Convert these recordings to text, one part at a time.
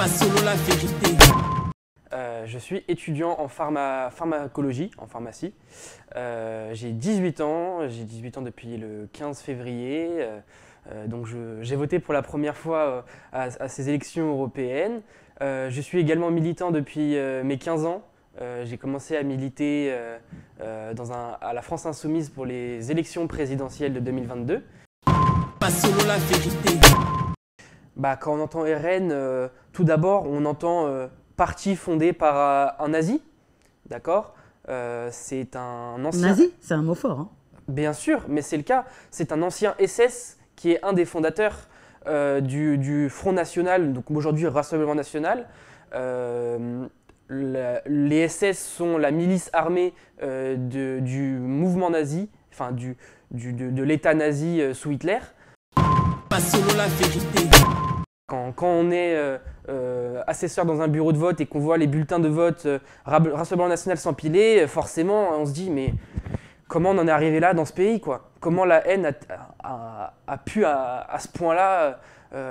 selon la vérité. Je suis étudiant en pharmacologie, en pharmacie. J'ai 18 ans depuis le 15 février. Donc j'ai voté pour la première fois à ces élections européennes. Je suis également militant depuis mes 15 ans. J'ai commencé à militer à la France Insoumise pour les élections présidentielles de 2022. Selon la vérité. Quand on entend RN, tout d'abord, on entend parti fondé par un nazi, d'accord. C'est un ancien... Nazi, c'est un mot fort. Hein. Bien sûr, mais c'est le cas. C'est un ancien SS qui est un des fondateurs du Front National, donc aujourd'hui Rassemblement National. Les SS sont la milice armée du mouvement nazi, enfin de l'État nazi sous Hitler. Selon la vérité. Quand on est assesseur dans un bureau de vote et qu'on voit les bulletins de vote Rassemblement National s'empiler, forcément on se dit mais comment on en est arrivé là dans ce pays quoi? Comment la haine a pu à ce point-là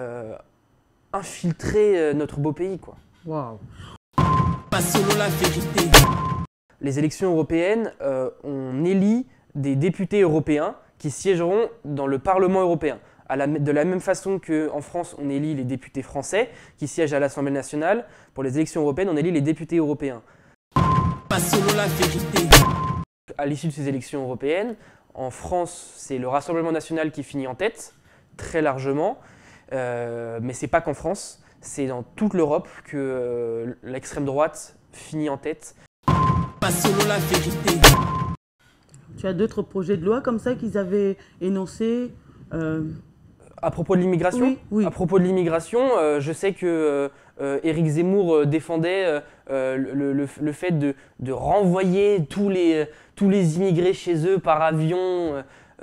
infiltrer notre beau pays quoi? Waouh. Selon la vérité. Les élections européennes, on élit des députés européens qui siégeront dans le Parlement européen. De la même façon qu'en France, on élit les députés français qui siègent à l'Assemblée nationale, pour les élections européennes, on élit les députés européens. Selon la vérité. À l'issue de ces élections européennes, en France, c'est le Rassemblement national qui finit en tête, très largement. Mais ce n'est pas qu'en France, c'est dans toute l'Europe que l'extrême droite finit en tête. Selon la vérité. Tu as d'autres projets de loi comme ça qu'ils avaient énoncés À propos de l'immigration, oui, oui. À propos de l'immigration, je sais que Éric Zemmour défendait le fait de renvoyer tous les immigrés chez eux par avion,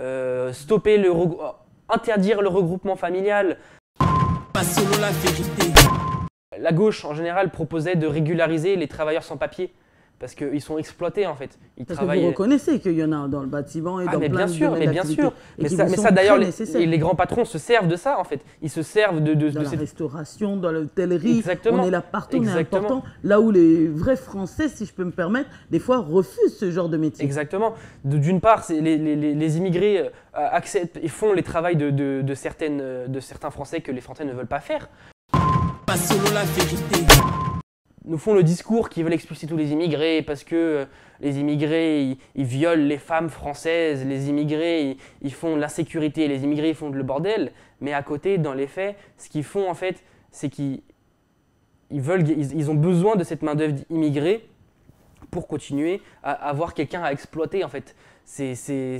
interdire le regroupement familial. Selon la vérité. La gauche, en général, proposait de régulariser les travailleurs sans papier. Parce qu'ils sont exploités en fait. Parce que vous reconnaissez qu'il y en a dans le bâtiment et dans plein de domaines d'activité. Mais ça d'ailleurs, les grands patrons se servent de ça en fait. Ils se servent dans la restauration, dans l'hôtellerie. Exactement. On est là partout, on est important. Là où les vrais Français, si je peux me permettre, des fois refusent ce genre de métier. Exactement. D'une part, les immigrés acceptent et font les travails de certains Français que les Français ne veulent pas faire. Selon la vérité. Nous font le discours qu'ils veulent expulser tous les immigrés parce que les immigrés ils violent les femmes françaises, les immigrés ils font l'insécurité, les immigrés ils font le bordel. Mais à côté, dans les faits, ce qu'ils font en fait, c'est qu'ils ont besoin de cette main-d'œuvre immigrée pour continuer à avoir quelqu'un à exploiter en fait. C'est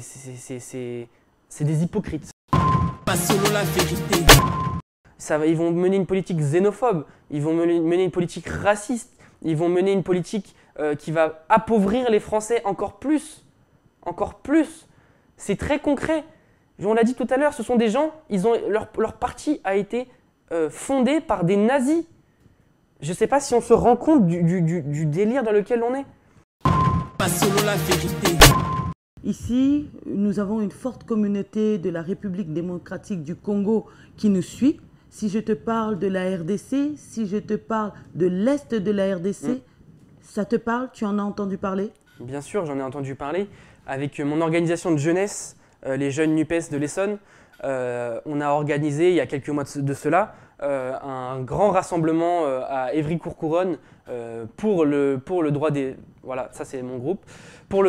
des hypocrites. Selon la vérité. Ils vont mener une politique xénophobe, ils vont mener une politique raciste, ils vont mener une politique qui va appauvrir les Français encore plus. Encore plus. C'est très concret. On l'a dit tout à l'heure, ce sont des gens, leur parti a été fondé par des nazis. Je ne sais pas si on se rend compte du délire dans lequel on est. Selon la vérité. Ici, nous avons une forte communauté de la République démocratique du Congo qui nous suit. Si je te parle de la RDC, si je te parle de l'Est de la RDC, ça te parle? Tu en as entendu parler? Bien sûr, j'en ai entendu parler. Avec mon organisation de jeunesse, les jeunes NUPES de l'Essonne, on a organisé, il y a quelques mois de cela, un grand rassemblement à Évry-Courcouronnes pour le droit des... Voilà, ça c'est mon groupe. Pour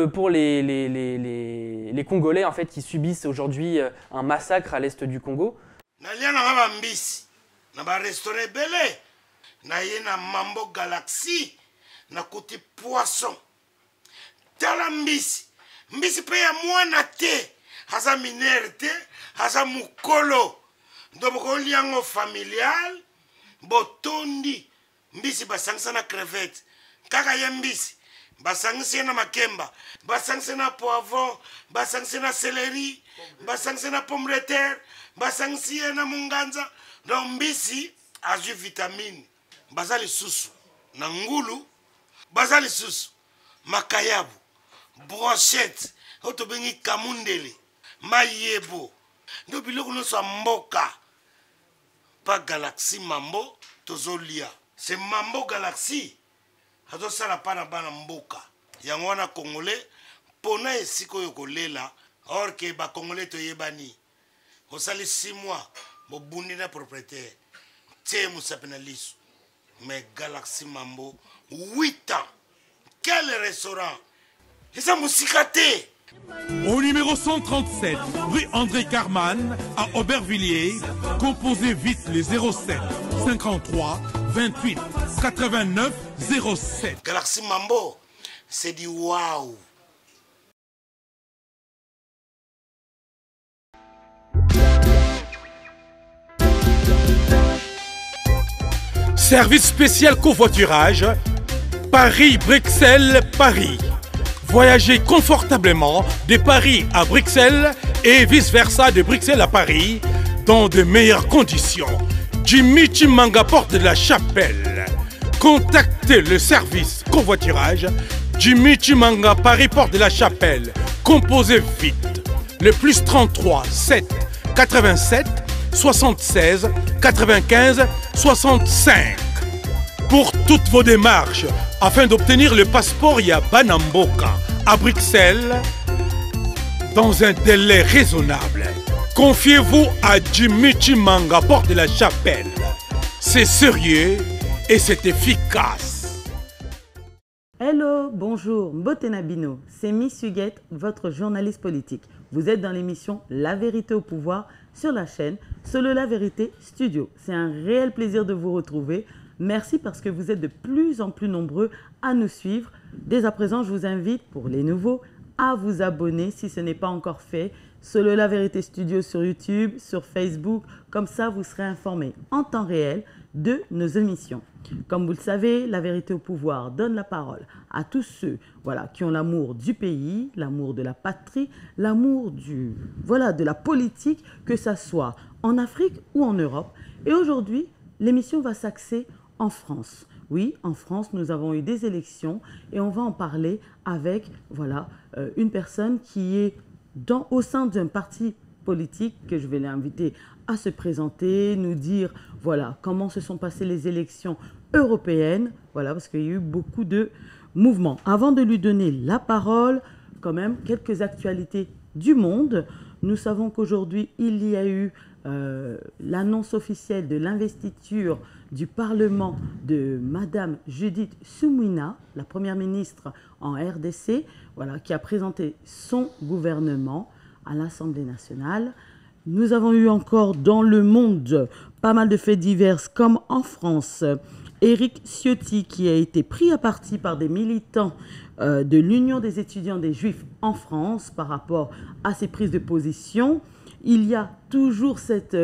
les Congolais en fait, qui subissent aujourd'hui un massacre à l'Est du Congo. Nalia na ba mbisi na ba restaurant belé na ye na Mambo Galaxy na kuti poisson tala mbisi pe ya mwana te haza minere te haza mukolo ndoboko liango familial botondi mbisi basangisa na crevette kaka ye mbisi basangisa na makemba basangisa na poivron basangisa na céleri basangisa na pomme de terre basangisi na munganza donc mbisi azwi vitamine bazali susu na ngulu bazali susu makayabu brochette oto bengi kamundele mayebo ndo biloko nyonso ya mboka pas Galaxy Mambo tozolia. C'est Mambo Galaxy. Azosala pa na bana mboka. Yango wana Congolais pona esiko yokolela or que ba Congolais toyebani. Osali 6 mois bobundi na propriétaire. Tie musapena lisu. Mais Galaxy Mambo 8 ans. Quel restaurant? Et ça musikaté. Au numéro 137, rue André Carman, à Aubervilliers, composez vite les 07 53 28 89 07. Galaxy Mambo, c'est du waouh. Service spécial covoiturage, Paris-Bruxelles-Paris. Voyagez confortablement de Paris à Bruxelles et vice-versa de Bruxelles à Paris dans de meilleures conditions. Jimmy Chimanga, porte de la Chapelle. Contactez le service covoiturage Jimmy Chimanga, Paris, porte de la Chapelle. Composez vite. Le plus 33 7 87 76 95 65. Pour toutes vos démarches, afin d'obtenir le passeport Yabanamboka à Bruxelles, dans un délai raisonnable, confiez-vous à Jimmy Chimanga, porte de la Chapelle. C'est sérieux et c'est efficace. Hello, bonjour, Mbotenabino, c'est Miss Huguette, votre journaliste politique. Vous êtes dans l'émission La Vérité au pouvoir sur la chaîne Solo La Vérité Studio. C'est un réel plaisir de vous retrouver. Merci parce que vous êtes de plus en plus nombreux à nous suivre. Dès à présent, je vous invite, pour les nouveaux, à vous abonner si ce n'est pas encore fait. Solo La Vérité Studio sur YouTube, sur Facebook. Comme ça, vous serez informés en temps réel de nos émissions. Comme vous le savez, La Vérité au pouvoir donne la parole à tous ceux qui ont l'amour du pays, l'amour de la patrie, l'amour de la politique, que ça soit en Afrique ou en Europe. Et aujourd'hui, l'émission va s'axer en France. Oui, en France, nous avons eu des élections et on va en parler avec une personne qui est au sein d'un parti politique que je vais l'inviter à se présenter, nous dire comment se sont passées les élections européennes, parce qu'il y a eu beaucoup de mouvements. Avant de lui donner la parole, quand même, quelques actualités du monde. Nous savons qu'aujourd'hui, il y a eu l'annonce officielle de l'investiture du Parlement de Madame Judith Suminwa, la Première ministre en RDC, qui a présenté son gouvernement à l'Assemblée nationale. Nous avons eu encore dans le monde pas mal de faits divers, comme en France. Éric Ciotti, qui a été pris à partie par des militants de l'Union des étudiants des Juifs en France par rapport à ses prises de position. Il y a toujours cette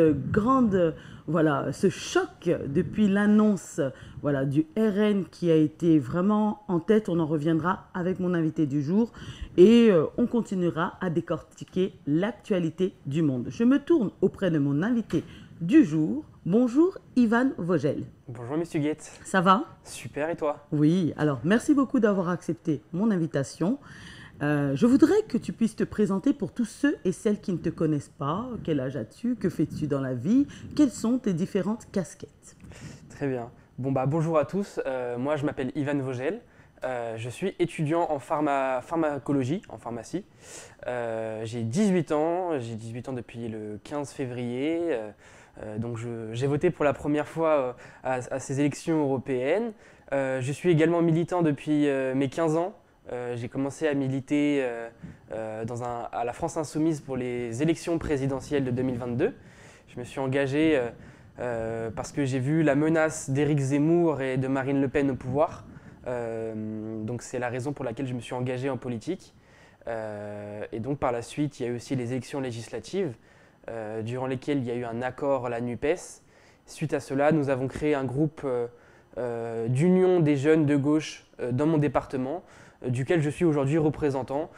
ce choc depuis l'annonce du RN qui a été vraiment en tête. On en reviendra avec mon invité du jour et on continuera à décortiquer l'actualité du monde. Je me tourne auprès de mon invité du jour. Bonjour Ivan Vogel. Bonjour Monsieur Huguette. Ça va? Super, et toi? Oui, alors merci beaucoup d'avoir accepté mon invitation. Je voudrais que tu puisses te présenter pour tous ceux et celles qui ne te connaissent pas. Quel âge as-tu? Que fais-tu dans la vie? Quelles sont tes différentes casquettes? Très bien. Bonjour à tous. Moi, je m'appelle Ivan Vogel. Je suis étudiant en pharmacologie, en pharmacie. J'ai 18 ans. J'ai 18 ans depuis le 15 février. Donc, j'ai voté pour la première fois à ces élections européennes. Je suis également militant depuis mes 15 ans. J'ai commencé à militer à la France Insoumise pour les élections présidentielles de 2022. Je me suis engagé parce que j'ai vu la menace d'Éric Zemmour et de Marine Le Pen au pouvoir. Donc c'est la raison pour laquelle je me suis engagé en politique. Et donc par la suite, il y a eu aussi les élections législatives durant lesquelles il y a eu un accord à la NUPES. Suite à cela, nous avons créé un groupe d'union des jeunes de gauche dans mon département, duquel je suis aujourd'hui représentant.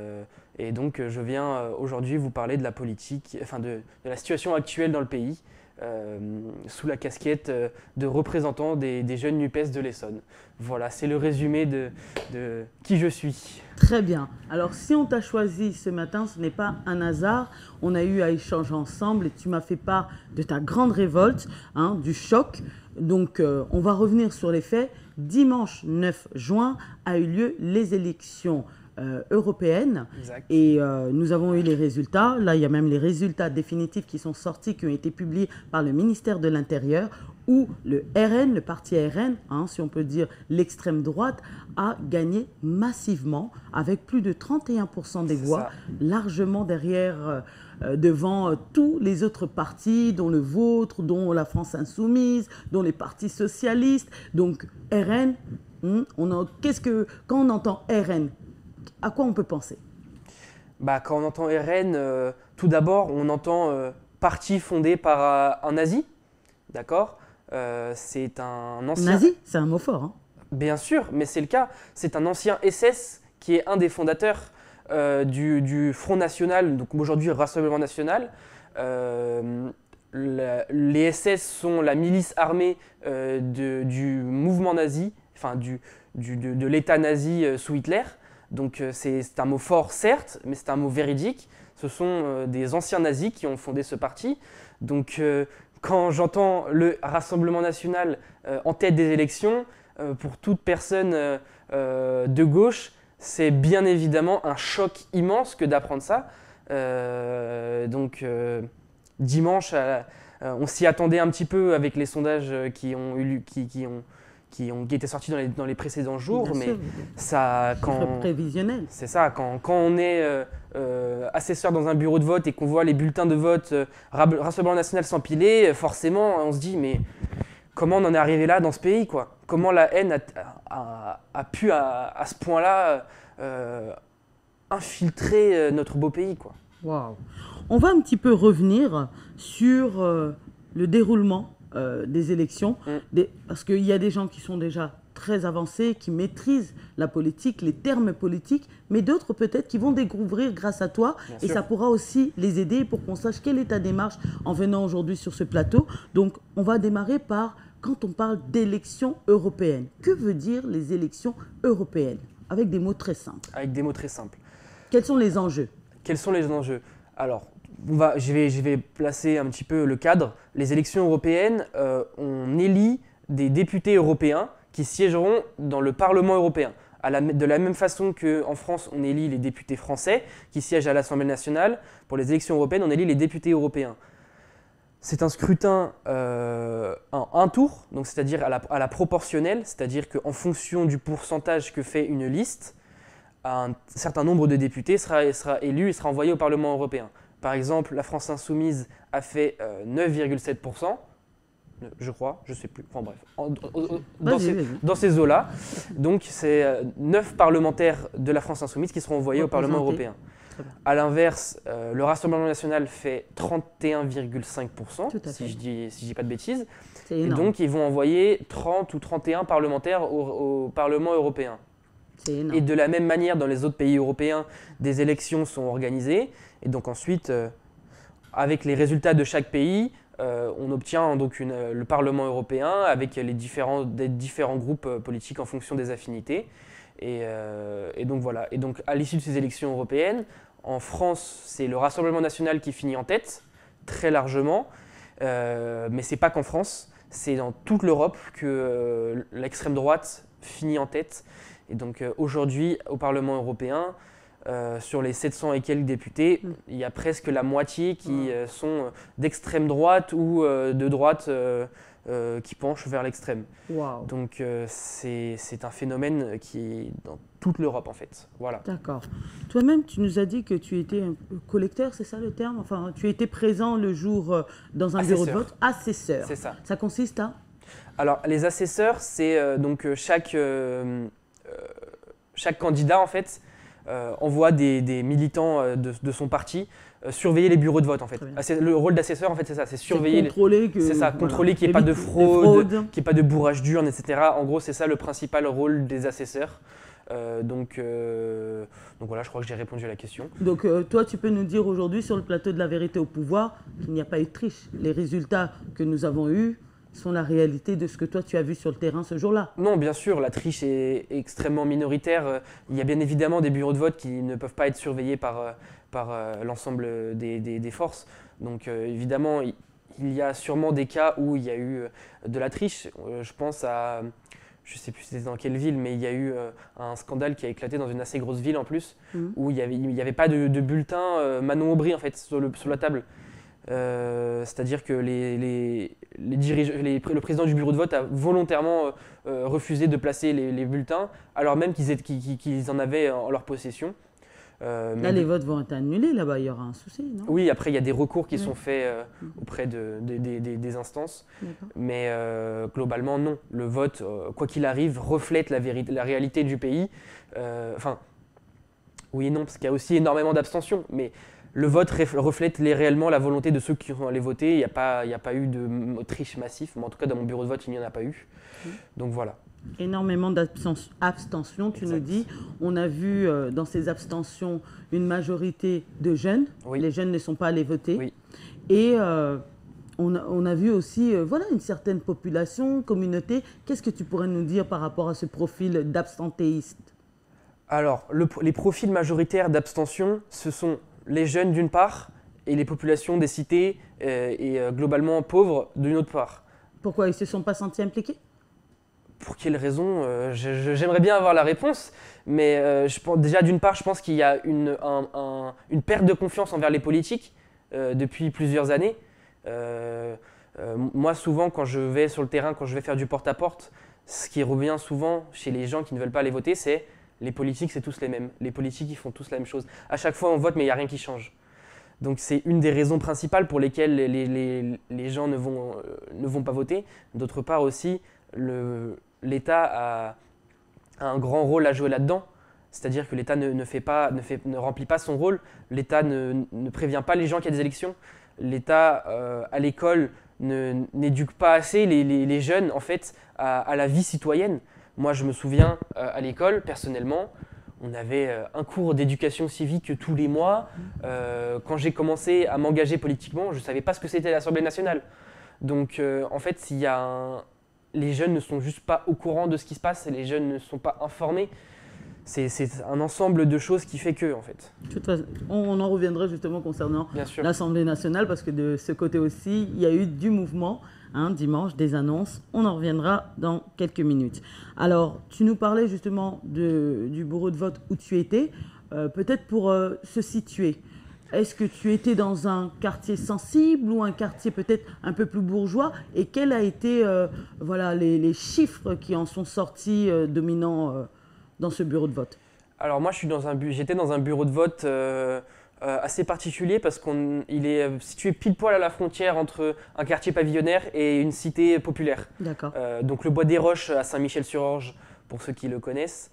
Et donc je viens aujourd'hui vous parler de la politique, de la situation actuelle dans le pays, sous la casquette de représentant des jeunes NUPES de l'Essonne. Voilà, c'est le résumé de qui je suis. Très bien. Alors, si on t'a choisi ce matin, ce n'est pas un hasard. On a eu à échanger ensemble et tu m'as fait part de ta grande révolte, hein, du choc. Donc, on va revenir sur les faits. Dimanche 9 juin a eu lieu les élections européennes. Exact. Et nous avons eu les résultats. Là, il y a même les résultats définitifs qui sont sortis, qui ont été publiés par le ministère de l'Intérieur, où le RN, le parti RN, hein, si on peut dire l'extrême droite, a gagné massivement avec plus de 31% des voix, ça. largement derrière, devant tous les autres partis, dont le vôtre, dont la France Insoumise, dont les partis socialistes. Donc RN, quand on entend RN, à quoi on peut penser? Bah, quand on entend RN, tout d'abord, on entend parti fondé par un nazi, d'accord? C'est un ancien... Nazi, c'est un mot fort. Hein. Bien sûr, mais c'est le cas. C'est un ancien SS qui est un des fondateurs du Front National, donc aujourd'hui Rassemblement National. Les SS sont la milice armée du mouvement nazi, enfin de l'État nazi sous Hitler. Donc c'est un mot fort certes, mais c'est un mot véridique. Ce sont des anciens nazis qui ont fondé ce parti. Donc quand j'entends le Rassemblement National en tête des élections, pour toute personne de gauche, c'est bien évidemment un choc immense que d'apprendre ça. Dimanche, on s'y attendait un petit peu avec les sondages qui étaient sortis dans les précédents jours, Bien mais sûr, ça, prévisionnel. c'est ça, quand on est assesseur dans un bureau de vote et qu'on voit les bulletins de vote Rassemblement National s'empiler, forcément on se dit mais comment on en est arrivé là dans ce pays, quoi? Comment la haine a pu à ce point-là infiltrer notre beau pays, quoi. Waouh. On va un petit peu revenir sur le déroulement des élections, parce qu'il y a des gens qui sont déjà très avancés, qui maîtrisent la politique, les termes politiques, mais d'autres peut-être qui vont découvrir grâce à toi, et ça pourra aussi les aider pour qu'on sache quelle est ta démarche en venant aujourd'hui sur ce plateau. Donc on va démarrer par, quand on parle d'élections européennes, que veut dire les élections européennes? Avec des mots très simples. Avec des mots très simples. Quels sont les enjeux? Quels sont les enjeux? Alors, je vais placer un petit peu le cadre. Les élections européennes, on élit des députés européens qui siégeront dans le Parlement européen. De la même façon qu'en France, on élit les députés français qui siègent à l'Assemblée nationale, pour les élections européennes, on élit les députés européens. C'est un scrutin en un tour, donc c'est-à-dire à la proportionnelle, c'est-à-dire qu'en fonction du pourcentage que fait une liste, un certain nombre de députés sera élu et sera envoyé au Parlement européen. Par exemple, la France Insoumise a fait 9,7%, je crois, je ne sais plus, enfin bref, dans ces eaux-là. Donc c'est 9 parlementaires de la France Insoumise qui seront envoyés au Parlement européen. A l'inverse, le Rassemblement National fait 31,5%, si je dis pas de bêtises. Et donc ils vont envoyer 30 ou 31 parlementaires au Parlement européen. Et de la même manière, dans les autres pays européens, des élections sont organisées. Et donc ensuite, avec les résultats de chaque pays, on obtient donc le Parlement européen avec les différents groupes politiques en fonction des affinités. Et donc voilà. Et donc à l'issue de ces élections européennes, en France, c'est le Rassemblement National qui finit en tête, très largement. Mais c'est pas qu'en France, c'est dans toute l'Europe que l'extrême droite finit en tête. Et donc aujourd'hui, au Parlement européen, sur les 700 et quelques députés, il y a presque la moitié qui sont d'extrême droite ou de droite qui penchent vers l'extrême. Wow. Donc c'est un phénomène qui est dans toute l'Europe en fait. Voilà. D'accord. Toi-même, tu nous as dit que tu étais un collecteur, c'est ça le terme? Enfin, tu étais présent le jour dans un bureau de vote, assesseur. C'est ça. Ça consiste à? Alors les assesseurs, c'est donc chaque candidat en fait envoie des militants de son parti surveiller les bureaux de vote en fait. Le rôle d'assesseur en fait c'est ça, c'est surveiller, contrôler qu'il n'y ait pas de fraude, qu'il n'y ait pas de bourrage d'urne, etc. En gros c'est ça le principal rôle des assesseurs. Donc voilà, je crois que j'ai répondu à la question. Donc toi, tu peux nous dire aujourd'hui sur le plateau de la vérité au pouvoir qu'il n'y a pas eu de triche. Les résultats que nous avons eus sont la réalité de ce que toi tu as vu sur le terrain ce jour-là. Non, bien sûr, la triche est extrêmement minoritaire. Il y a bien évidemment des bureaux de vote qui ne peuvent pas être surveillés par l'ensemble des forces. Donc évidemment, il y a sûrement des cas où il y a eu de la triche. Je pense à, je ne sais plus c'était dans quelle ville, mais il y a eu un scandale qui a éclaté dans une assez grosse ville en plus, où il y avait pas de bulletin Manon Aubry en fait sur la table. C'est-à-dire que le président du bureau de vote a volontairement refusé de placer les bulletins, alors même qu'ils en avaient en leur possession. Là, les votes vont être annulés, là-bas, il y aura un souci, non? Oui, après, il y a des recours qui sont faits auprès des instances, mais globalement, non. Le vote, quoi qu'il arrive, reflète la réalité du pays. Enfin, oui et non, parce qu'il y a aussi énormément d'abstention, mais le vote reflète réellement la volonté de ceux qui sont allés voter. Il n'y a pas eu de triche massif, mais en tout cas, dans mon bureau de vote, il n'y en a pas eu. Donc voilà. Énormément d'abstention, tu nous dis. On a vu dans ces abstentions une majorité de jeunes. Oui. Les jeunes ne sont pas allés voter. Oui. Et on a vu aussi voilà, une certaine population, communauté. Qu'est-ce que tu pourrais nous dire par rapport à ce profil d'abstentéiste? Alors, les profils majoritaires d'abstention, ce sont les jeunes d'une part et les populations des cités et globalement pauvres d'une autre part. Pourquoi ils ne se sont pas sentis impliqués? Pour quelle raison? J'aimerais bien avoir la réponse, mais déjà d'une part, je pense qu'il y a une perte de confiance envers les politiques depuis plusieurs années. Moi, souvent, quand je vais sur le terrain, quand je vais faire du porte-à-porte, ce qui revient souvent chez les gens qui ne veulent pas aller voter, c'est les politiques, c'est tous les mêmes. Les politiques, ils font tous la même chose. À chaque fois, on vote, mais il n'y a rien qui change. Donc c'est une des raisons principales pour lesquelles les gens ne vont pas voter. D'autre part aussi, l'État a un grand rôle à jouer là-dedans. C'est-à-dire que l'État ne remplit pas son rôle. L'État ne prévient pas les gens qu'il y a des élections. L'État, à l'école, n'éduque pas assez les jeunes en fait, à la vie citoyenne. Moi, je me souviens, à l'école, personnellement, on avait un cours d'éducation civique tous les mois. Quand j'ai commencé à m'engager politiquement, je ne savais pas ce que c'était l'Assemblée nationale. Donc, en fait, les jeunes ne sont juste pas au courant de ce qui se passe et les jeunes ne sont pas informés. C'est un ensemble de choses qui fait que, en fait. De toute façon, on en reviendra justement concernant l'Assemblée nationale parce que de ce côté aussi, il y a eu du mouvement. Dimanche, des annonces. On en reviendra dans quelques minutes. Alors, tu nous parlais justement du bureau de vote où tu étais. Peut-être pour se situer, est-ce que tu étais dans un quartier sensible ou un quartier peut-être un peu plus bourgeois? Et quels a été voilà, les chiffres qui en sont sortis dominants dans ce bureau de vote? Alors moi, j'étais dans un bureau de vote assez particulier parce qu'il est situé pile poil à la frontière entre un quartier pavillonnaire et une cité populaire. D'accord. Donc le Bois des Roches à Saint-Michel-sur-Orge, pour ceux qui le connaissent.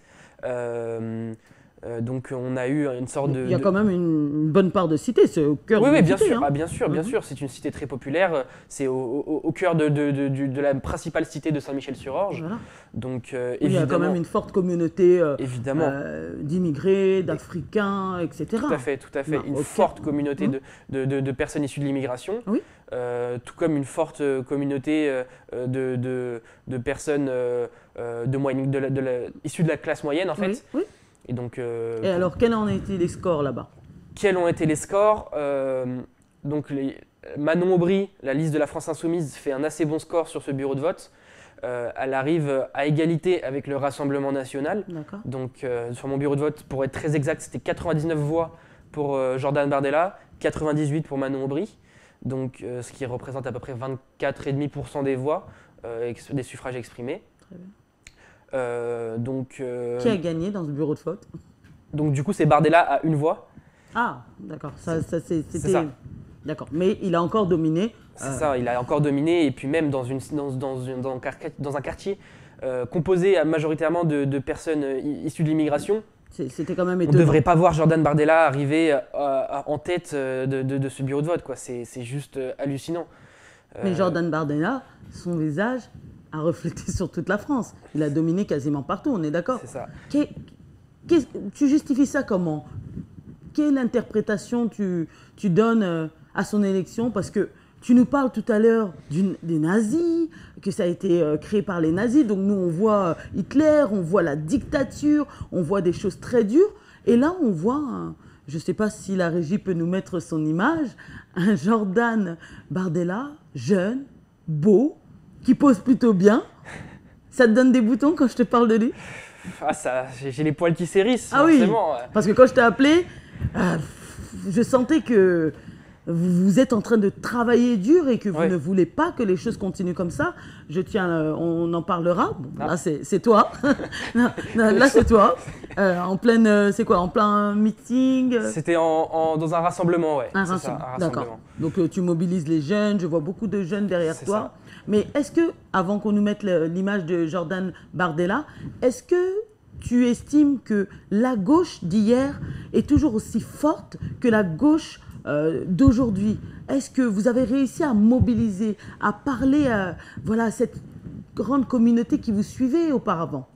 Donc on a eu une sorte de... Il y a quand même une bonne part de cité, c'est au cœur de la bien cité. sûr. Ah, bien sûr, c'est une cité très populaire, c'est au cœur de la principale cité de Saint-Michel-sur-Orge. Voilà. Donc il y a quand même une forte communauté d'immigrés, d'Africains, etc. Tout à fait, une forte communauté de personnes issues de l'immigration. Oui. Tout comme une forte communauté de personnes issues de la classe moyenne en fait. Oui. Et donc, et alors, quels ont été les scores là-bas? Quels ont été les scores? Donc, Manon Aubry, la liste de la France Insoumise, fait un assez bon score sur ce bureau de vote. Elle arrive à égalité avec le Rassemblement National. Donc, sur mon bureau de vote, pour être très exact, c'était 99 voix pour Jordan Bardella, 98 pour Manon Aubry. Donc, ce qui représente à peu près 24,5% des voix, des suffrages exprimés. Très bien. Qui a gagné dans ce bureau de vote? Donc du coup c'est Bardella à une voix. Ah d'accord, c'était... ça. D'accord, mais il a encore dominé. C'est ça, il a encore dominé et puis même dans un quartier composé majoritairement de personnes issues de l'immigration. C'était quand même étonnant. On ne devrait pas voir Jordan Bardella arriver en tête de ce bureau de vote, quoi. C'est juste hallucinant. Mais Jordan Bardella, son visage a reflété sur toute la France. Il a dominé quasiment partout, on est d'accord? C'est ça. Tu justifies ça comment? Quelle interprétation tu donnes à son élection? Parce que tu nous parles tout à l'heure des nazis, que ça a été créé par les nazis. Donc nous, on voit Hitler, on voit la dictature, on voit des choses très dures. Et là, on voit, je ne sais pas si la régie peut nous mettre son image, un Jordan Bardella, jeune, beau, qui pose plutôt bien. Ça te donne des boutons quand je te parle de lui? Ah, j'ai les poils qui s'hérissent, Ah oui, forcément. parce que quand je t'ai appelé, je sentais que vous êtes en train de travailler dur et que vous ne voulez pas que les choses continuent comme ça. Je tiens, on en parlera. Bon, là, c'est toi. Non, là, c'est toi. En pleine, c'est quoi? En plein meeting? C'était dans un rassemblement, ouais. Un rassemblement. D'accord. Donc, tu mobilises les jeunes. Je vois beaucoup de jeunes derrière toi. Ça. Mais est-ce que, avant qu'on nous mette l'image de Jordan Bardella, est-ce que tu estimes que la gauche d'hier est toujours aussi forte que la gauche d'aujourd'hui? Est-ce que vous avez réussi à mobiliser, à parler à cette grande communauté qui vous suivait auparavant?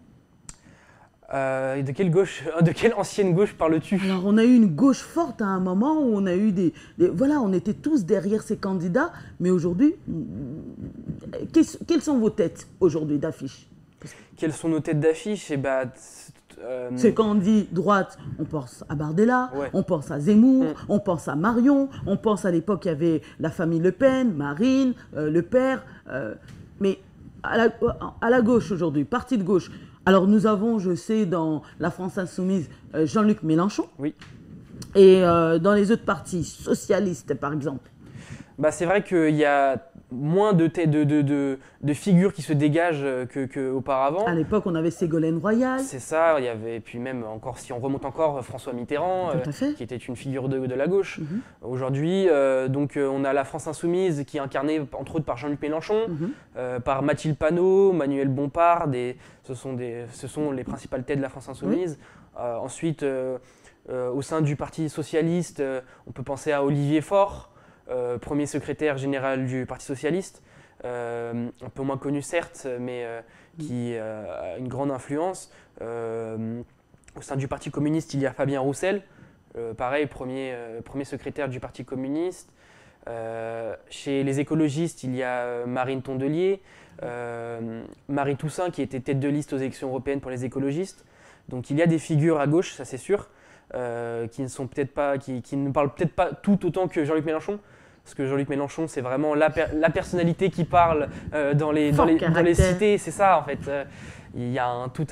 De quelle gauche, de quelle ancienne gauche parles-tu? Alors, on a eu une gauche forte à un moment où on a eu on était tous derrière ces candidats, mais aujourd'hui, quelles sont vos têtes aujourd'hui d'affiche? Quelles sont nos têtes d'affiche? C'est quand on dit droite, on pense à Bardella, on pense à Zemmour, on pense à Marion, on pense à l'époque il y avait la famille Le Pen, Marine, Le Père, mais à la gauche aujourd'hui, parti de gauche. Alors nous avons, je sais, dans la France Insoumise, Jean-Luc Mélenchon, et dans les autres partis, socialistes par exemple. C'est vrai qu'il y a moins de figures qui se dégagent qu'auparavant. À l'époque, on avait Ségolène Royal. C'est ça, il y avait, puis même encore, si on remonte encore, François Mitterrand, qui était une figure de la gauche. Aujourd'hui, on a la France Insoumise qui est incarnée entre autres par Jean-Luc Mélenchon, par Mathilde Panot, Manuel Bompard, ce sont les principales têtes de la France Insoumise. Ensuite, au sein du Parti Socialiste, on peut penser à Olivier Faure, premier secrétaire général du Parti Socialiste, un peu moins connu certes, mais qui a une grande influence. Au sein du Parti communiste, il y a Fabien Roussel, pareil, premier secrétaire du Parti communiste. Chez les écologistes, il y a Marine Tondelier, Marie Toussaint qui était tête de liste aux élections européennes pour les écologistes. Donc il y a des figures à gauche, ça c'est sûr, qui ne parlent peut-être pas tout autant que Jean-Luc Mélenchon. Parce que Jean-Luc Mélenchon, c'est vraiment la personnalité qui parle dans les cités, c'est ça en fait. Il y a tout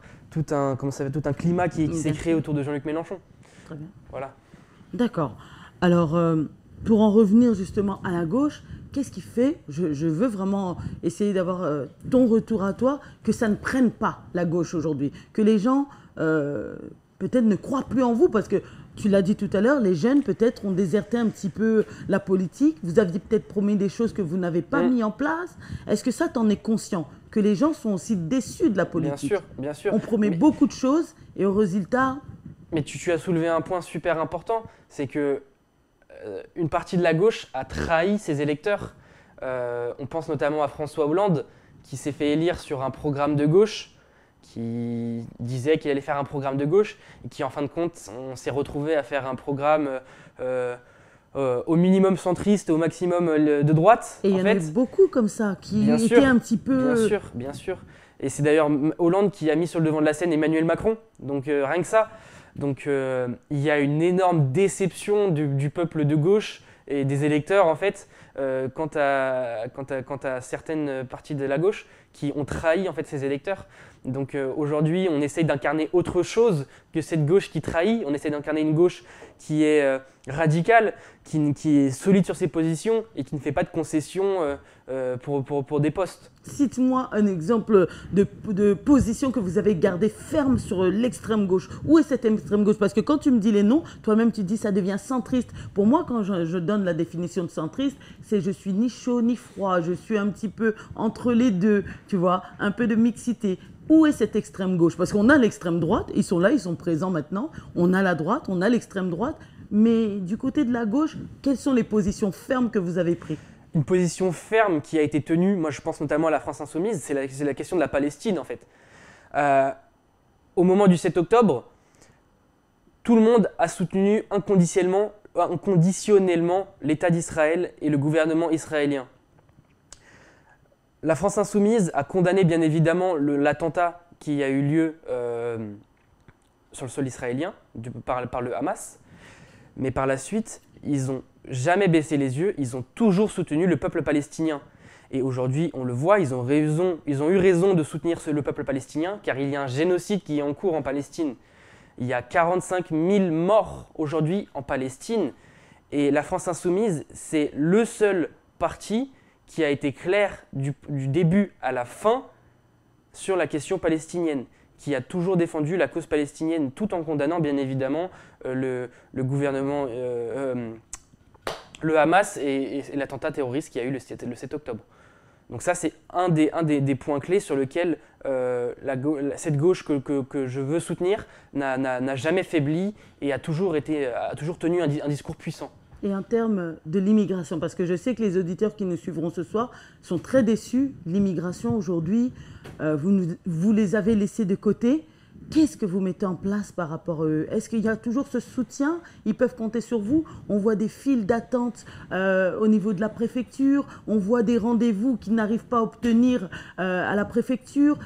un climat qui s'est créé autour de Jean-Luc Mélenchon. Très bien. Voilà. D'accord. Alors, pour en revenir justement à la gauche, qu'est-ce qui fait, je veux vraiment essayer d'avoir ton retour à toi, que ça ne prenne pas la gauche aujourd'hui, que les gens peut-être ne croient plus en vous, parce que tu l'as dit tout à l'heure, les jeunes peut-être ont déserté un petit peu la politique, vous aviez peut-être promis des choses que vous n'avez pas mis en place. Est-ce que ça, t'en es conscient, que les gens sont aussi déçus de la politique? Bien sûr. On promet beaucoup de choses et au résultat... Mais tu as soulevé un point super important, c'est que une partie de la gauche a trahi ses électeurs. On pense notamment à François Hollande, qui s'est fait élire sur un programme de gauche, qui disait qu'il allait faire un programme de gauche, et qui en fin de compte, on s'est retrouvé à faire un programme au minimum centriste, au maximum de droite. Et il y en a beaucoup comme ça, qui étaient un petit peu... Bien sûr. Et c'est d'ailleurs Hollande qui a mis sur le devant de la scène Emmanuel Macron, donc rien que ça. Donc il y a une énorme déception du peuple de gauche et des électeurs en fait quant à certaines parties de la gauche qui ont trahi en fait ces électeurs. Donc aujourd'hui on essaye d'incarner autre chose que cette gauche qui trahit, on essaye d'incarner une gauche qui est radicale, qui est solide sur ses positions et qui ne fait pas de concessions pour des postes. Cite-moi un exemple de position que vous avez gardé ferme sur l'extrême gauche. Où est cette extrême gauche? Parce que quand tu me dis les noms, toi-même tu dis ça devient centriste. Pour moi, quand je donne la définition de centriste, c'est je suis ni chaud ni froid, je suis un petit peu entre les deux, tu vois, un peu de mixité. Où est cette extrême gauche? Parce qu'on a l'extrême droite, ils sont là, ils sont présents maintenant. On a la droite, on a l'extrême droite. Mais du côté de la gauche, quelles sont les positions fermes que vous avez prises? Une position ferme qui a été tenue, moi je pense notamment à la France Insoumise, c'est la question de la Palestine en fait. Au moment du 7 octobre, tout le monde a soutenu inconditionnellement l'État d'Israël et le gouvernement israélien. La France insoumise a condamné bien évidemment l'attentat qui a eu lieu sur le sol israélien par le Hamas, mais par la suite, ils n'ont jamais baissé les yeux, ils ont toujours soutenu le peuple palestinien. Et aujourd'hui, on le voit, ils ont eu raison de soutenir le peuple palestinien, car il y a un génocide qui est en cours en Palestine. Il y a 45 000 morts aujourd'hui en Palestine, et la France insoumise, c'est le seul parti qui a été clair du début à la fin sur la question palestinienne, qui a toujours défendu la cause palestinienne, tout en condamnant bien évidemment le gouvernement, le Hamas et l'attentat terroriste qui a eu le 7 octobre. Donc ça, c'est un des points clés sur lequel cette gauche que je veux soutenir n'a jamais faibli et a toujours tenu un discours puissant. Et en termes de l'immigration, parce que je sais que les auditeurs qui nous suivront ce soir sont très déçus. L'immigration aujourd'hui, vous les avez laissés de côté. Qu'est-ce que vous mettez en place par rapport à eux? Est-ce qu'il y a toujours ce soutien? Ils peuvent compter sur vous? On voit des files d'attente au niveau de la préfecture. On voit des rendez-vous qu'ils n'arrivent pas à obtenir à la préfecture.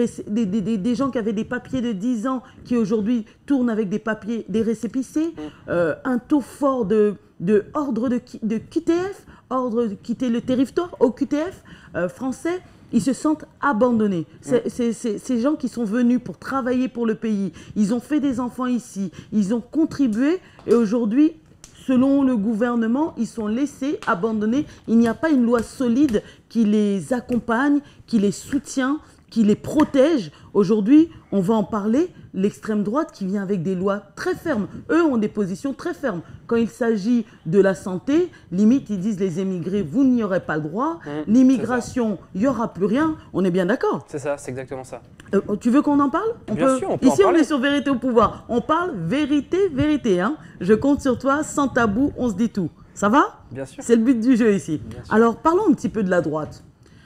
Des gens qui avaient des papiers de 10 ans qui aujourd'hui tournent avec des papiers, des récépissés. Un taux fort ordre de QTF, ordre de quitter le territoire au QTF français. Ils se sentent abandonnés. Ces gens qui sont venus pour travailler pour le pays, ils ont fait des enfants ici, ils ont contribué et aujourd'hui, selon le gouvernement, ils sont laissés, abandonnés. Il n'y a pas une loi solide qui les accompagne, qui les soutient, qui les protège. Aujourd'hui, on va en parler, l'extrême droite qui vient avec des lois très fermes. Eux ont des positions très fermes. Quand il s'agit de la santé, limite, ils disent les émigrés, vous n'y aurez pas le droit. L'immigration, il n'y aura plus rien. On est bien d'accord? C'est ça, c'est exactement ça. Tu veux qu'on en parle? Bien sûr, on peut en Ici, parler. on est sur Vérité au pouvoir. On parle vérité. Hein. Je compte sur toi, sans tabou, on se dit tout. Ça va? Bien sûr. C'est le but du jeu ici. Bien sûr. Alors, parlons un petit peu de la droite.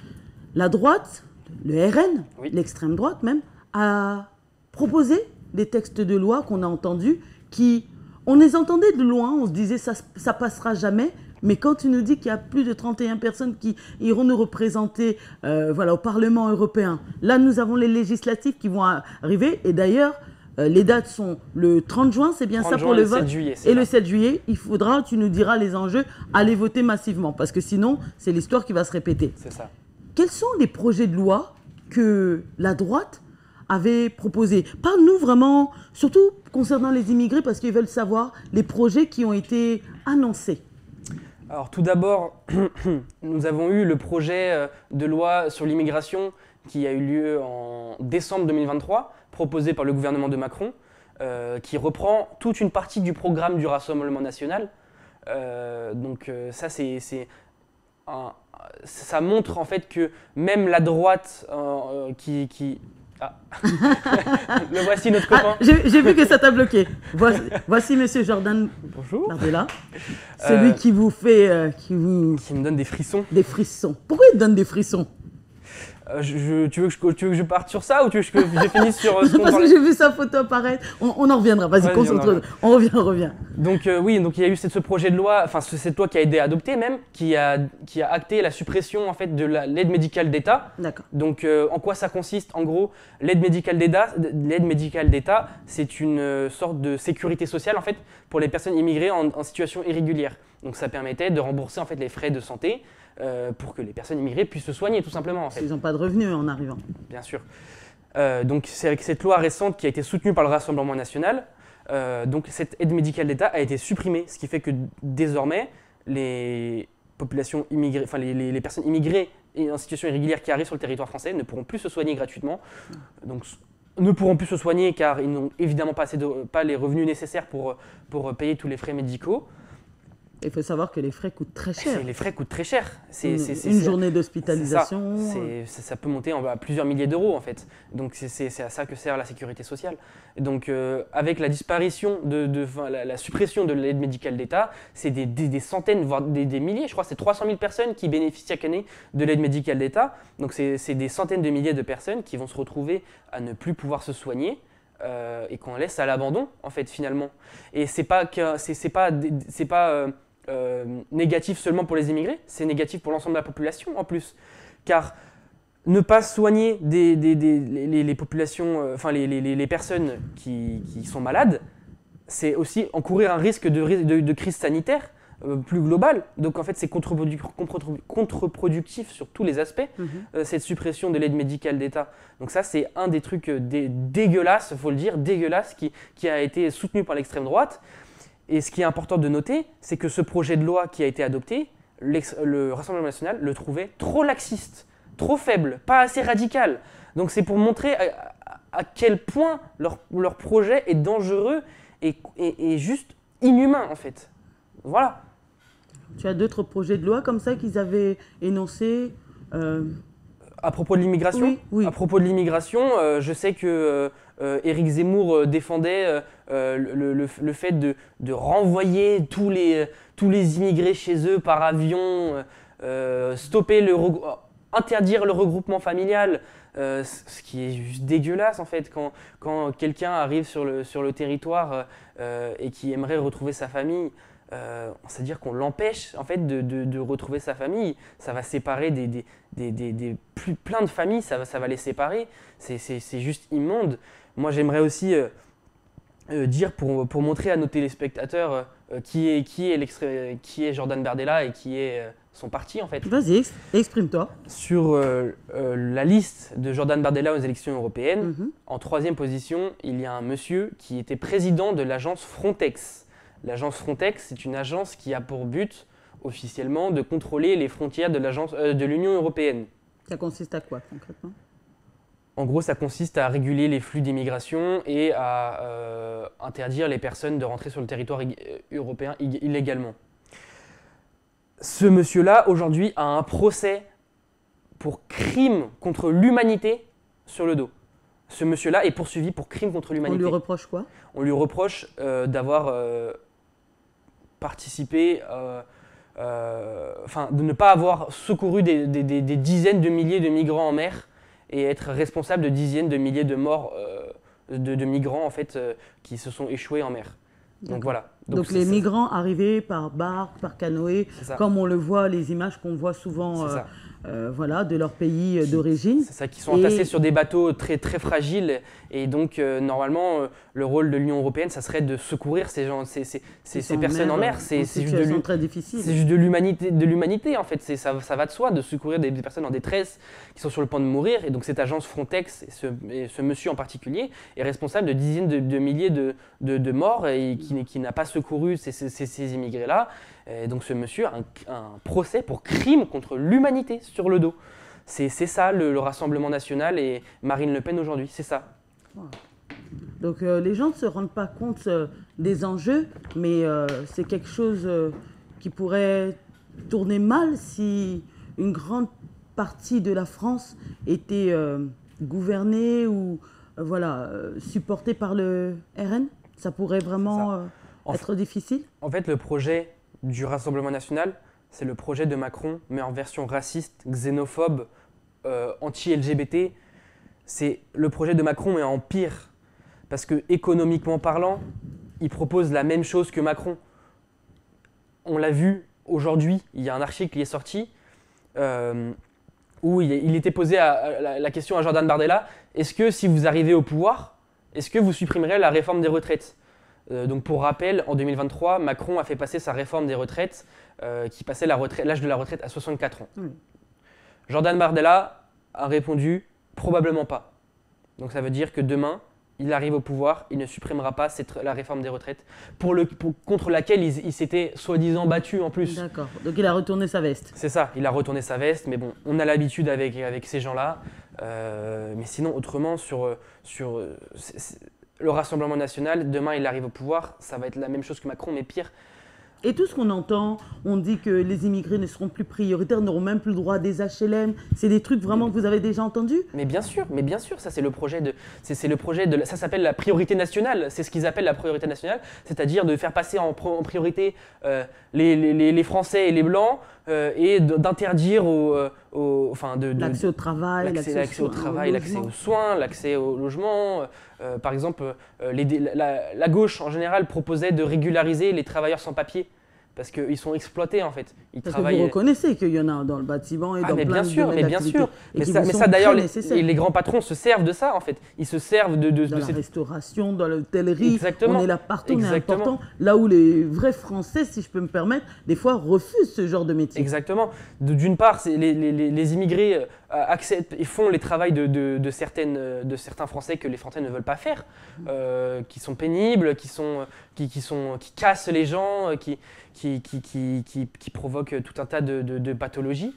La droite, le RN, Oui. l'extrême droite même, a proposé des textes de loi qu'on a entendus qui, on les entendait de loin, on se disait ça passera jamais, mais quand tu nous dis qu'il y a plus de 31 personnes qui iront nous représenter au Parlement européen, là nous avons les législatives qui vont arriver et d'ailleurs les dates sont le 30 juin, c'est bien 30 ça juin pour et le le vote 7 juillet, c'est et ça. le 7 juillet, tu nous diras les enjeux, allez voter massivement parce que sinon c'est l'histoire qui va se répéter. C'est ça. Quels sont les projets de loi que la droite avait proposés? Parle-nous vraiment, surtout concernant les immigrés, parce qu'ils veulent savoir les projets qui ont été annoncés. Alors tout d'abord, nous avons eu le projet de loi sur l'immigration qui a eu lieu en décembre 2023, proposé par le gouvernement de Macron, qui reprend toute une partie du programme du Rassemblement national. Ça montre en fait que même la droite Ah. Le voici notre copain. J'ai vu que ça t'a bloqué. Voici Monsieur Jordan Bonjour. Bardella, celui qui vous fait, Qui me donne des frissons. des frissons. Pourquoi il te donne des frissons? Tu veux que je parte sur ça ou tu veux que je finisse sur ce qu'on Parce que parlait? j'ai vu sa photo apparaître. On en reviendra. Vas-y, Vas-y, concentre-toi. On revient. Donc oui, donc il y a eu ce projet de loi, enfin cette loi qui a été adoptée même, qui a acté la suppression en fait de l'aide médicale d'État. D'accord. Donc en quoi ça consiste? En gros, l'aide médicale d'État, c'est une sorte de sécurité sociale en fait pour les personnes immigrées en situation irrégulière. Donc ça permettait de rembourser en fait les frais de santé pour que les personnes immigrées puissent se soigner tout simplement en fait. Ils n'ont pas de revenus en arrivant. Bien sûr. Donc c'est avec cette loi récente qui a été soutenue par le Rassemblement national. Donc cette aide médicale d'État a été supprimée, ce qui fait que désormais les populations immigrées, enfin les personnes immigrées et en situation irrégulière qui arrivent sur le territoire français ne pourront plus se soigner gratuitement. Donc ne pourront plus se soigner car ils n'ont évidemment pas les revenus nécessaires pour payer tous les frais médicaux. Il faut savoir que les frais coûtent très cher. Les frais coûtent très cher. Une journée d'hospitalisation. Ça peut monter à plusieurs milliers d'euros en fait. Donc c'est à ça que sert la sécurité sociale. Et donc avec la disparition la suppression de l'aide médicale d'État, c'est des centaines, voire des milliers, je crois que c'est 300 000 personnes qui bénéficient chaque année de l'aide médicale d'État. Donc c'est des centaines de milliers de personnes qui vont se retrouver à ne plus pouvoir se soigner et qu'on laisse à l'abandon, en fait, finalement. Et c'est pas négatif seulement pour les immigrés, c'est négatif pour l'ensemble de la population, en plus. Car ne pas soigner les populations, enfin les personnes qui sont malades, c'est aussi encourir un risque de crise sanitaire plus globale. Donc en fait, c'est contre-productif sur tous les aspects, cette suppression de l'aide médicale d'État. Donc ça, c'est un des trucs dégueulasses, il faut le dire, dégueulasse, qui a été soutenu par l'extrême droite. Et ce qui est important de noter, c'est que ce projet de loi qui a été adopté, le Rassemblement national le trouvait trop laxiste, trop faible, pas assez radical. Donc c'est pour montrer à quel point leur projet est dangereux et juste inhumain, en fait. Voilà. Tu as d'autres projets de loi comme ça qu'ils avaient énoncés À propos de l'immigration, oui. À propos de l'immigration, je sais que Éric Zemmour défendait le fait de renvoyer tous les immigrés chez eux par avion, interdire le regroupement familial, ce qui est juste dégueulasse en fait quand quelqu'un arrive sur le territoire et qui aimerait retrouver sa famille. C'est-à-dire qu'on l'empêche en fait de retrouver sa famille. Ça va séparer plein de familles, ça va les séparer. C'est juste immonde. Moi, j'aimerais aussi dire pour montrer à nos téléspectateurs qui est Jordan Bardella et qui est son parti en fait. Vas-y, exprime-toi. Sur la liste de Jordan Bardella aux élections européennes, en 3e position, il y a un monsieur qui était président de l'agence Frontex. L'agence Frontex, c'est une agence qui a pour but, officiellement, de contrôler les frontières de l'Union européenne. Ça consiste à quoi, concrètement ? En gros, ça consiste à réguler les flux d'immigration et à interdire les personnes de rentrer sur le territoire européen illégalement. Ce monsieur-là, aujourd'hui, a un procès pour crime contre l'humanité sur le dos. Ce monsieur-là est poursuivi pour crime contre l'humanité. On lui reproche quoi ? On lui reproche d'avoir participé, de ne pas avoir secouru des dizaines de milliers de migrants en mer et être responsable de dizaines de milliers de morts de migrants en fait, qui se sont échoués en mer. Donc voilà. Donc les migrants arrivés par barque, par canoë, comme on le voit, les images qu'on voit souvent voilà, de leur pays d'origine. C'est ça, qui sont entassés sur des bateaux très, très fragiles. Et donc, normalement, le rôle de l'Union européenne, ça serait de secourir ces personnes en mer. C'est juste très difficile. C'est juste de l'humanité, en fait. Ça va de soi, de secourir des personnes en détresse qui sont sur le point de mourir. Et donc, cette agence Frontex, et ce monsieur en particulier, est responsable de dizaines de milliers de morts et qui n'a pas secouru ces immigrés-là. Et donc ce monsieur a un procès pour crime contre l'humanité sur le dos. C'est ça le Rassemblement national et Marine Le Pen aujourd'hui, c'est ça. Donc les gens ne se rendent pas compte des enjeux, mais c'est quelque chose qui pourrait tourner mal si une grande partie de la France était gouvernée ou supportée par le RN. Ça pourrait vraiment être difficile. En fait, le projet du Rassemblement national, c'est le projet de Macron, mais en version raciste, xénophobe, anti-LGBT. C'est le projet de Macron, mais en pire. Parce que, économiquement parlant, il propose la même chose que Macron. On l'a vu aujourd'hui, il y a un article qui est sorti, où il était posé la question à Jordan Bardella, est-ce que si vous arrivez au pouvoir, est-ce que vous supprimerez la réforme des retraites ? Donc pour rappel, en 2023, Macron a fait passer sa réforme des retraites qui passait l'âge de la retraite à 64 ans. Jordan Bardella a répondu « probablement pas ». Donc ça veut dire que demain, il arrive au pouvoir, il ne supprimera pas la réforme des retraites contre laquelle il s'était soi-disant battu en plus. D'accord, donc il a retourné sa veste. C'est ça, il a retourné sa veste, mais bon, on a l'habitude avec ces gens-là. Mais sinon, autrement, sur le Rassemblement national, demain il arrive au pouvoir, ça va être la même chose que Macron, mais pire. Et tout ce qu'on entend, on dit que les immigrés ne seront plus prioritaires, n'auront même plus le droit à des HLM. C'est des trucs vraiment que vous avez déjà entendus ? Mais bien sûr, ça c'est le projet ça s'appelle la priorité nationale. C'est ce qu'ils appellent la priorité nationale, c'est-à-dire de faire passer en priorité les Français et les Blancs, et d'interdire l'accès au travail, l'accès au travail, l'accès aux soins, l'accès au logement. Par exemple, la gauche en général proposait de régulariser les travailleurs sans papier. Parce qu'ils sont exploités en fait. Parce que vous reconnaissez qu'il y en a dans le bâtiment et dans plein de domaines d'activité. Bien sûr. Mais ça d'ailleurs, les grands patrons se servent de ça en fait. Ils se servent de la restauration, dans l'hôtellerie. Exactement. On est là partout, on est important. Là où les vrais Français, si je peux me permettre, des fois refusent ce genre de métier. Exactement. D'une part, les immigrés acceptent et font les travails de certains Français que les Français ne veulent pas faire, qui sont pénibles, qui cassent les gens, qui provoquent tout un tas de pathologies.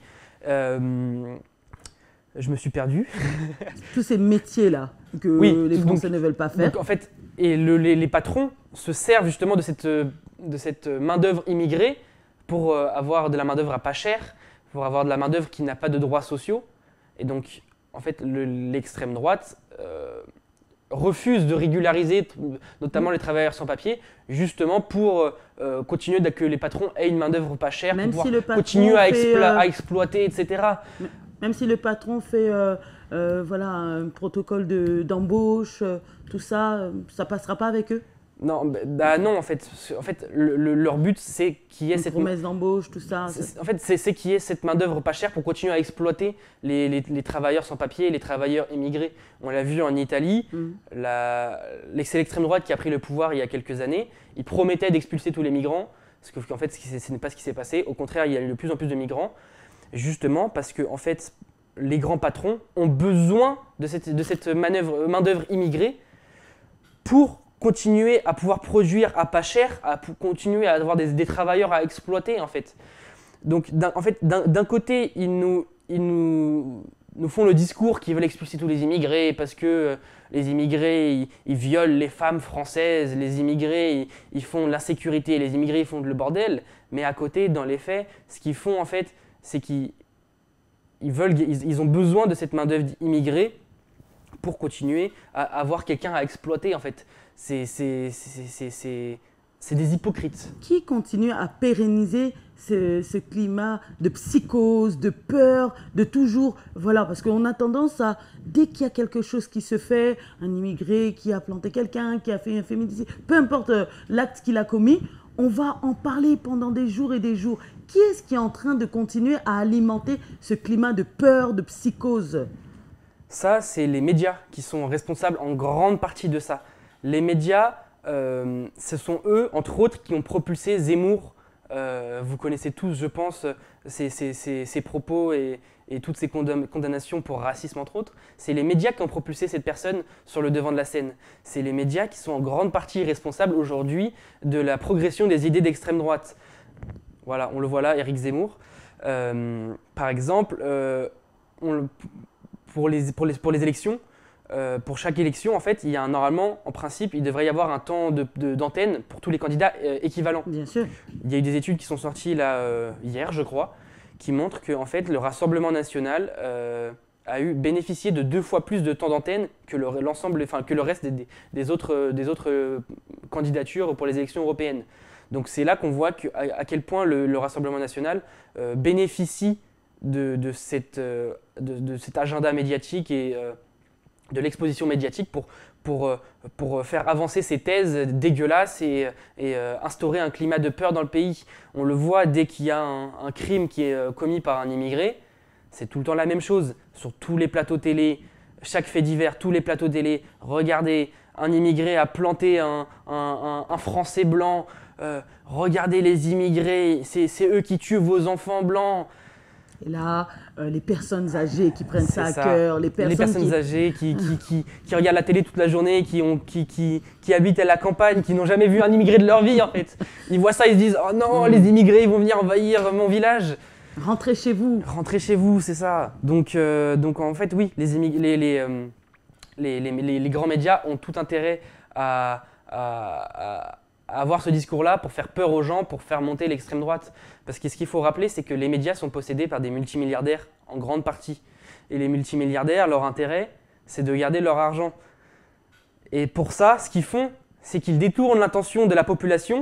Je me suis perdu. Tous ces métiers-là que les Français ne veulent pas faire. Donc, en fait, les patrons se servent justement de cette main-d'œuvre immigrée pour avoir de la main-d'œuvre à pas cher, pour avoir de la main-d'œuvre qui n'a pas de droits sociaux. Et donc, en fait, l'extrême droite refuse de régulariser notamment les travailleurs sans papier, justement pour continuer que les patrons aient une main-d'œuvre pas chère, même pour si pouvoir continuer à exploiter, etc. Même si le patron fait un protocole d'embauche, tout ça, ça passera pas avec eux? Non, non, en fait leur but, c'est qu'il y ait cette promesse d'embauche, tout ça. En fait, c'est qu'il y ait cette main-d'œuvre pas chère pour continuer à exploiter les travailleurs sans papier, les travailleurs immigrés. On l'a vu en Italie, c'est l'extrême droite qui a pris le pouvoir il y a quelques années. Ils promettaient d'expulser tous les migrants, parce qu'en fait, ce n'est pas ce qui s'est passé. Au contraire, il y a eu de plus en plus de migrants, justement parce que en fait, les grands patrons ont besoin de cette main-d'œuvre immigrée pour continuer à pouvoir produire à pas cher, continuer à avoir des travailleurs à exploiter en fait. Donc d'un côté, ils nous font le discours qu'ils veulent expulser tous les immigrés parce que les immigrés ils violent les femmes françaises, les immigrés ils font l'insécurité, les immigrés ils font le bordel. Mais à côté, dans les faits, ce qu'ils font en fait, c'est qu'ils ont besoin de cette main-d'œuvre immigrée pour continuer à avoir quelqu'un à exploiter en fait. C'est des hypocrites. Qui continue à pérenniser ce climat de psychose, de peur, de toujours... Voilà, parce qu'on a tendance à, dès qu'il y a quelque chose qui se fait, un immigré qui a planté quelqu'un, qui a fait un féminicide, peu importe l'acte qu'il a commis, on va en parler pendant des jours et des jours. Qui est-ce qui est en train de continuer à alimenter ce climat de peur, de psychose? Ça, c'est les médias qui sont responsables en grande partie de ça. Les médias, ce sont eux, entre autres, qui ont propulsé Zemmour. Vous connaissez tous, je pense, ses propos et toutes ses condamnations pour racisme, entre autres. C'est les médias qui ont propulsé cette personne sur le devant de la scène. C'est les médias qui sont en grande partie responsables aujourd'hui de la progression des idées d'extrême droite. Voilà, on le voit là, Éric Zemmour. Par exemple, pour les élections, pour chaque élection, en fait, il y a normalement, en principe, il devrait y avoir un temps d'antenne pour tous les candidats équivalent. Bien sûr. Il y a eu des études qui sont sorties là, hier, je crois, qui montrent que en fait, le Rassemblement national a bénéficié de 2 fois plus de temps d'antenne que le reste des autres candidatures pour les élections européennes. Donc c'est là qu'on voit à quel point le Rassemblement national bénéficie de cet agenda médiatique et de l'exposition médiatique pour faire avancer ces thèses dégueulasses et instaurer un climat de peur dans le pays. On le voit dès qu'il y a un crime qui est commis par un immigré, c'est tout le temps la même chose. Sur tous les plateaux télé, chaque fait divers, tous les plateaux télé, regardez, un immigré a planté un Français blanc, regardez les immigrés, c'est eux qui tuent vos enfants blancs. Et là, les personnes âgées qui prennent ça à cœur, les personnes âgées qui regardent la télé toute la journée, qui habitent à la campagne, qui n'ont jamais vu un immigré de leur vie en fait. Ils voient ça, ils se disent « Oh non, les immigrés ils vont venir envahir mon village !» Rentrez chez vous. Rentrez chez vous, c'est ça. Donc en fait, oui, les grands médias ont tout intérêt à avoir ce discours-là pour faire peur aux gens, pour faire monter l'extrême droite. Parce que ce qu'il faut rappeler, c'est que les médias sont possédés par des multimilliardaires, en grande partie. Et les multimilliardaires, leur intérêt, c'est de garder leur argent. Et pour ça, ce qu'ils font, c'est qu'ils détournent l'attention de la population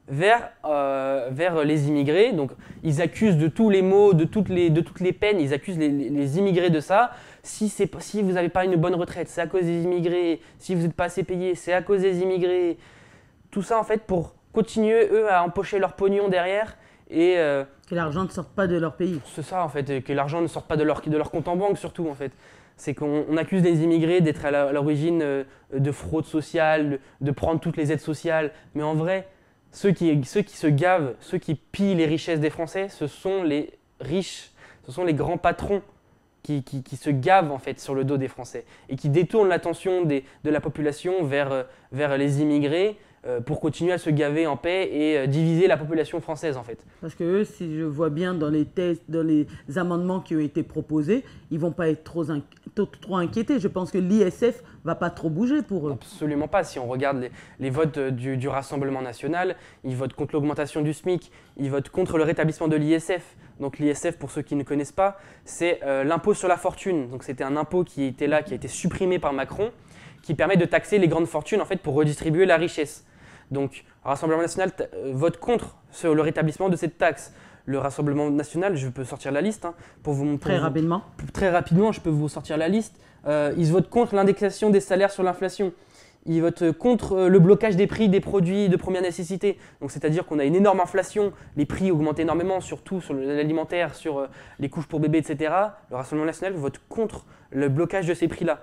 vers les immigrés. Donc, ils accusent de tous les maux, de toutes les peines, ils accusent les immigrés de ça. Si vous n'avez pas une bonne retraite, c'est à cause des immigrés. Si vous n'êtes pas assez payé, c'est à cause des immigrés. Tout ça, en fait, pour continuer, eux, à empocher leur pognon derrière. Et que l'argent ne sorte pas de leur pays. c'est ça, en fait, et que l'argent ne sorte pas de leur compte en banque, surtout, en fait. C'est qu'on accuse les immigrés d'être à l'origine de fraude sociale, de prendre toutes les aides sociales. Mais en vrai, ceux qui se gavent, ceux qui pillent les richesses des Français, ce sont les riches, ce sont les grands patrons qui se gavent, en fait, sur le dos des Français et qui détournent l'attention de la population vers les immigrés pour continuer à se gaver en paix et diviser la population française, en fait. Parce que eux, si je vois bien dans les tests, dans les amendements qui ont été proposés, ils ne vont pas être trop inquiétés. Je pense que l'ISF ne va pas trop bouger pour eux. Absolument pas. Si on regarde les votes du Rassemblement national, ils votent contre l'augmentation du SMIC, ils votent contre le rétablissement de l'ISF. Donc l'ISF, pour ceux qui ne connaissent pas, c'est l'impôt sur la fortune. Donc c'était un impôt qui était là, qui a été supprimé par Macron, qui permet de taxer les grandes fortunes, en fait, pour redistribuer la richesse. Donc, le Rassemblement national vote contre le rétablissement de cette taxe. Le Rassemblement national, je peux sortir la liste pour vous montrer. Rapidement. Très rapidement, je peux vous sortir la liste. Ils votent contre l'indexation des salaires sur l'inflation. Ils votent contre le blocage des prix des produits de première nécessité. Donc, c'est-à-dire qu'on a une énorme inflation, les prix augmentent énormément, surtout sur l'alimentaire, sur les couches pour bébés, etc. Le Rassemblement national vote contre le blocage de ces prix-là.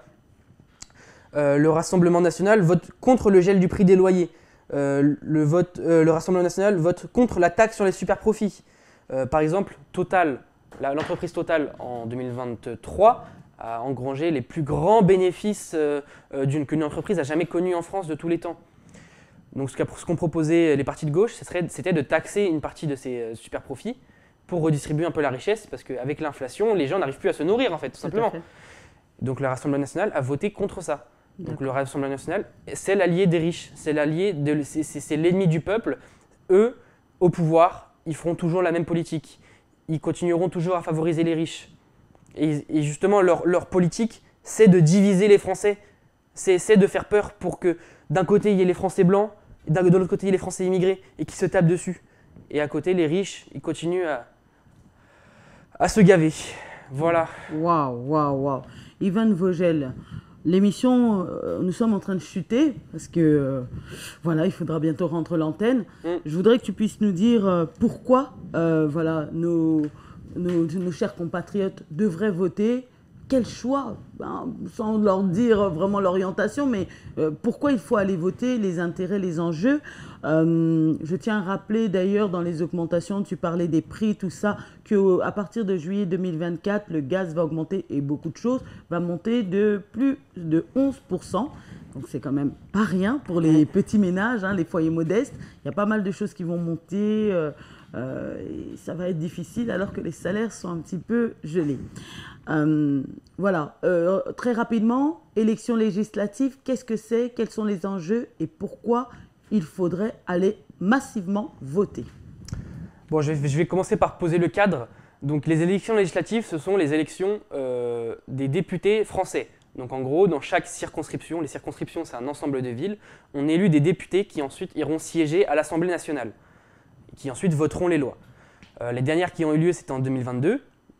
Le Rassemblement national vote contre le gel du prix des loyers. Le Rassemblement national vote contre la taxe sur les super-profits. Par exemple, Total, l'entreprise Total en 2023 a engrangé les plus grands bénéfices qu'une entreprise a jamais connus en France de tous les temps. Donc ce qu'ont proposé les partis de gauche, c'était de taxer une partie de ces super-profits pour redistribuer un peu la richesse, parce qu'avec l'inflation, les gens n'arrivent plus à se nourrir, en fait, tout simplement. Donc le Rassemblement national a voté contre ça. Donc le Rassemblement national, c'est l'allié des riches, c'est l'ennemi du peuple. Eux, au pouvoir, ils feront toujours la même politique. Ils continueront toujours à favoriser les riches. Et justement, leur politique, c'est de diviser les Français. C'est de faire peur pour que d'un côté, il y ait les Français blancs, et de l'autre côté, il y ait les Français immigrés, et qui se tapent dessus. Et à côté, les riches, ils continuent à se gaver. Voilà. Waouh. Ivan Vogel. L'émission, nous sommes en train de chuter parce que voilà, il faudra bientôt rentrer l'antenne. Je voudrais que tu puisses nous dire pourquoi voilà, nos chers compatriotes devraient voter. Quel choix, sans leur dire vraiment l'orientation, mais pourquoi il faut aller voter, les intérêts, les enjeux. Je tiens à rappeler d'ailleurs dans les augmentations, tu parlais des prix, tout ça, qu'à partir de juillet 2024, le gaz va augmenter et beaucoup de choses, va monter de plus de 11%. Donc c'est quand même pas rien pour les petits ménages, les foyers modestes. Il y a pas mal de choses qui vont monter. Et ça va être difficile alors que les salaires sont un petit peu gelés. Voilà, très rapidement, élections législatives, qu'est-ce que c'est, quels sont les enjeux et pourquoi il faudrait aller massivement voter? Bon, je vais commencer par poser le cadre. Donc les élections législatives, ce sont les élections des députés français. Donc en gros, dans chaque circonscription, les circonscriptions c'est un ensemble de villes, on élit des députés qui ensuite iront siéger à l'Assemblée nationale, qui ensuite voteront les lois. Les dernières qui ont eu lieu, c'était en 2022.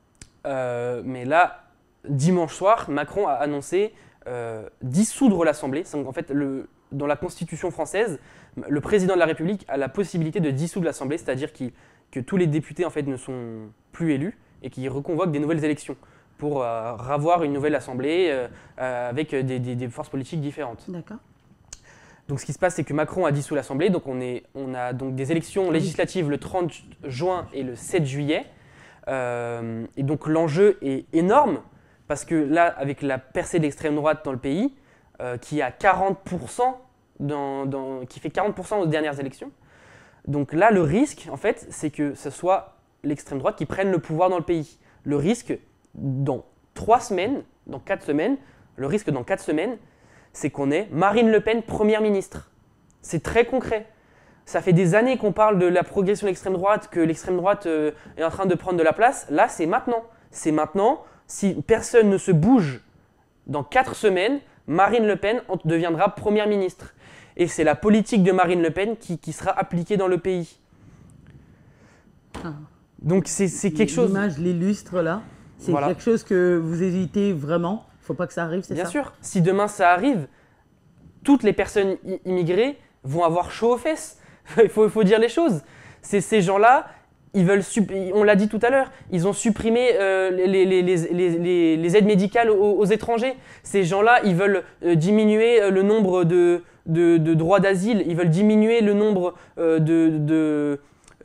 Mais là, dimanche soir, Macron a annoncé dissoudre l'Assemblée. En fait, dans la Constitution française, le président de la République a la possibilité de dissoudre l'Assemblée, c'est-à-dire que tous les députés en fait, ne sont plus élus et qu'il reconvoque des nouvelles élections pour avoir une nouvelle Assemblée avec des forces politiques différentes. D'accord. Donc ce qui se passe, c'est que Macron a dissous l'Assemblée, donc on a donc des élections législatives le 30 juin et le 7 juillet. Et donc l'enjeu est énorme, parce que là, avec la percée de l'extrême droite dans le pays, qui a 40%, qui fait 40% aux dernières élections, donc là, le risque, en fait, c'est que ce soit l'extrême droite qui prenne le pouvoir dans le pays. Le risque, dans 4 semaines, le risque dans 4 semaines, c'est qu'on ait Marine Le Pen première ministre. C'est très concret. Ça fait des années qu'on parle de la progression de l'extrême droite, que l'extrême droite est en train de prendre de la place. Là, c'est maintenant. C'est maintenant. Si personne ne se bouge, dans 4 semaines, Marine Le Pen deviendra première ministre. et c'est la politique de Marine Le Pen qui sera appliquée dans le pays. Ah. Donc c'est quelque chose… L'image l'illustre là. C'est Voilà. quelque chose que vous hésitez vraiment. Il ne faut pas que ça arrive, c'est ça? Bien sûr, si demain ça arrive, toutes les personnes immigrées vont avoir chaud aux fesses. Il faut dire les choses. Ces gens-là, ils veulent, on l'a dit tout à l'heure, ils ont supprimé les aides médicales aux étrangers. Ces gens-là, ils veulent diminuer le nombre de droits d'asile, ils veulent diminuer le nombre de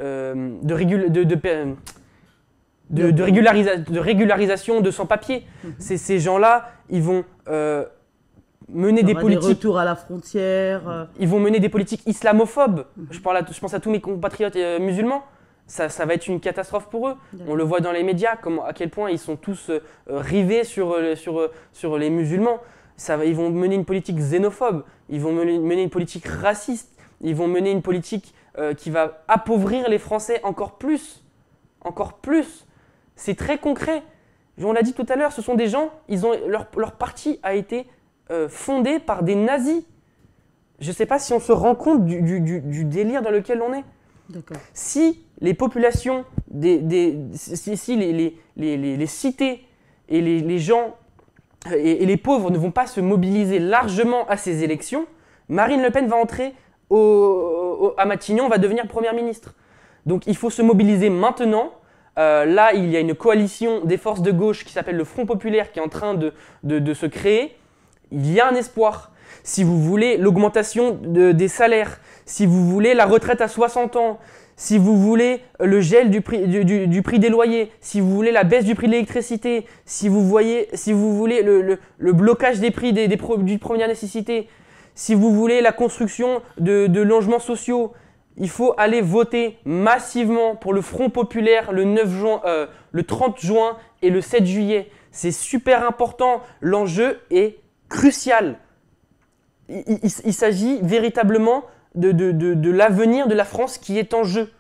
régularisation de sans-papiers. Ces gens-là, ils vont mener des politiques… Des retours à la frontière. Ils vont mener des politiques islamophobes. Je pense à tous mes compatriotes musulmans. Ça va être une catastrophe pour eux. On le voit dans les médias, à quel point ils sont tous rivés sur les musulmans. Ils vont mener une politique xénophobe, ils vont mener une politique raciste, ils vont mener une politique qui va appauvrir les Français encore plus. Encore plus. C'est très concret. On l'a dit tout à l'heure, ce sont des gens, leur parti a été fondé par des nazis. Je ne sais pas si on se rend compte du délire dans lequel on est. Si les populations, si les cités et les gens et les pauvres ne vont pas se mobiliser largement à ces élections, Marine Le Pen va entrer à Matignon, va devenir Première ministre. Donc il faut se mobiliser maintenant. Là, il y a une coalition des forces de gauche qui s'appelle le Front Populaire qui est en train de se créer. Il y a un espoir. Si vous voulez l'augmentation des salaires, si vous voulez la retraite à 60 ans, si vous voulez le gel du prix des loyers, si vous voulez la baisse du prix de l'électricité, si vous voulez le blocage des prix des produits de première nécessité, si vous voulez la construction de logements sociaux, il faut aller voter massivement pour le Front Populaire le 30 juin et le 7 juillet. C'est super important, l'enjeu est crucial. Il s'agit véritablement de l'avenir de la France qui est en jeu.